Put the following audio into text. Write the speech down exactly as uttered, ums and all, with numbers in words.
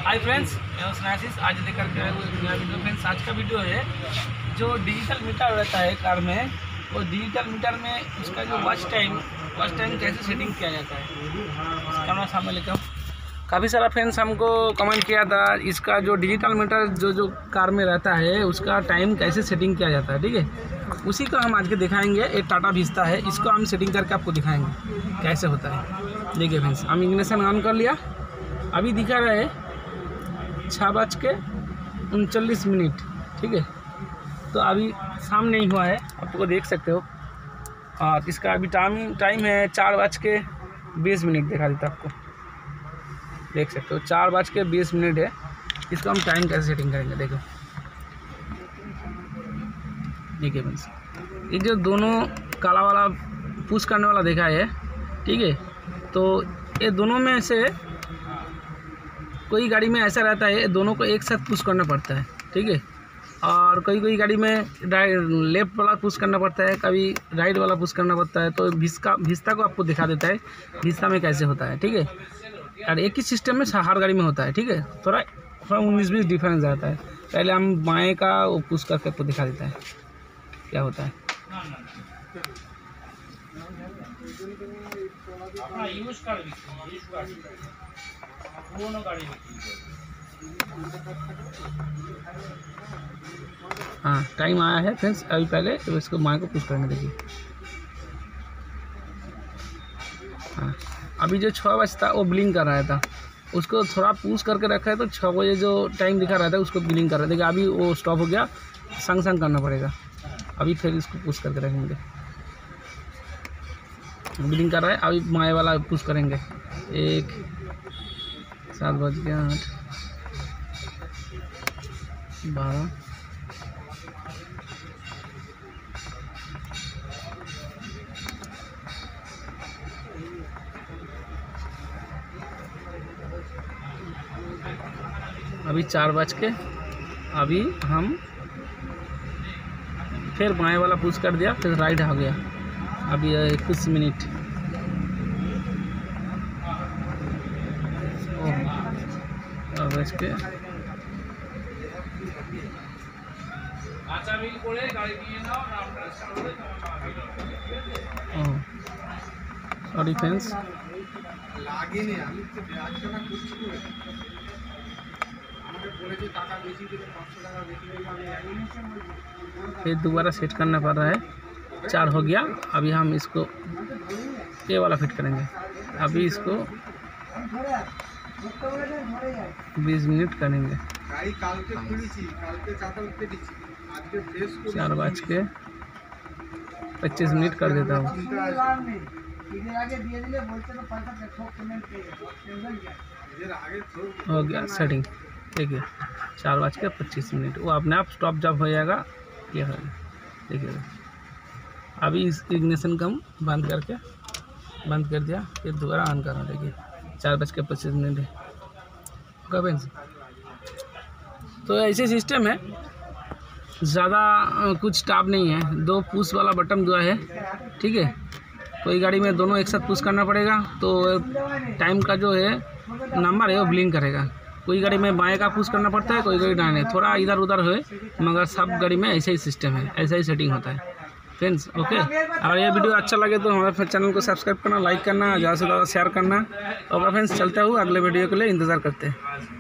Hi friends, मैं हूं स्नैसिस। आज लेकर के आया हूँ एक नया वीडियो। फ्रेंड्स, आज का वीडियो है जो डिजिटल मीटर रहता है कार में, वो डिजिटल मीटर में उसका जो वॉच टाइम वॉच टाइम कैसे सेटिंग किया जाता है, कैमरा सामने लेकर हूँ। काफ़ी सारा फ्रेंड्स हमको कमेंट किया था इसका जो डिजिटल मीटर जो जो कार में रहता है उसका टाइम कैसे सेटिंग किया जाता है। ठीक है, उसी का हम आज के दिखाएंगे। एक टाटा विस्ता है, इसको हम सेटिंग करके आपको दिखाएंगे कैसे होता है। देखिए फ्रेंड्स, हम इग्निशन ऑन कर लिया। अभी दिखा रहा है छः बज के उनचालीस मिनट। ठीक है, तो अभी शाम नहीं हुआ है, आप तो देख सकते हो। और इसका अभी टाइम टाइम है चार बज के बीस मिनट। दिखा देता आपको, देख सकते हो चार बज के बीस मिनट है। इसको हम टाइम कैसे सेटिंग करेंगे, देखो। देखिए फ्रेंड्स, ये जो दोनों काला वाला पुश करने वाला देखा है, ठीक है, तो ये दोनों में से कोई गाड़ी में ऐसा रहता है दोनों को एक साथ पुश करना पड़ता है। ठीक है, और कोई कोई गाड़ी में लेफ्ट वाला पुश करना पड़ता है, कभी राइट वाला पुश करना पड़ता है। तो विस्ता विस्ता को आपको दिखा देता है विस्ता में कैसे होता है। ठीक है, और एक ही सिस्टम में हर गाड़ी में होता है। ठीक है, थोड़ा थोड़ा उन्नीस बीस डिफरेंस आता है। पहले हम बाएँ का वो पुश करके आपको दिखा देता है क्या होता है। हाँ, टाइम आया है फ्रेंड्स। अभी पहले तो इसको माँ को पुश करेंगे। देखिए, हाँ, अभी जो छः बजता वो ब्लिंक कर रहा था, उसको थोड़ा पुश करके रखा है तो छः बजे जो टाइम दिखा रहा था उसको ब्लिंक कर रहा था। देखिए, अभी वो स्टॉप हो गया, संग संग करना पड़ेगा। अभी फिर इसको पुश करके रखेंगे, ब्लिंक कर रहा है। अभी माए वाला पुश करेंगे। एक सात बज गया आठ बारह अभी चार बज के अभी हम फिर बाएं वाला पुश कर दिया, फिर राइट आ गया। अभी इक्कीस मिनट बज के सॉरी फ्रेंड्स, फिर दोबारा सेट करना पड़ रहा है। चार हो गया, अभी हम इसको ये वाला फिट करेंगे। अभी इसको बीस मिनट करेंगे। चार बज के पच्चीस मिनट कर देता हूँ। हो गया सेटिंग। देखिए, चार बज के पच्चीस मिनट वो अपने आप स्टॉप जब हो जाएगा ये हो गया। देखिए, अभी इस इग्निशन का बंद करके बंद कर दिया, फिर दोबारा ऑन करना। देखिए, चार बज के पच्चीस मिनट है। ओके फ्रेंड्स, तो ऐसे सिस्टम है, ज़्यादा कुछ टाप नहीं है। दो पुश वाला बटन जो है, ठीक है, कोई गाड़ी में दोनों एक साथ पुश करना पड़ेगा तो टाइम का जो है नंबर है वो ब्लिंक करेगा। कोई गाड़ी में बाएं का पुश करना पड़ता है, कोई गाड़ी दाएं, थोड़ा इधर उधर है, मगर सब गाड़ी में ऐसा ही सिस्टम है, ऐसा ही सेटिंग होता है फ्रेंड्स। ओके, अगर ये वीडियो अच्छा लगे तो हमारे चैनल को सब्सक्राइब करना, लाइक करना, ज़्यादा से ज़्यादा शेयर करना। और फ्रेंड्स, चलते हुए अगले वीडियो के लिए इंतज़ार करते हैं।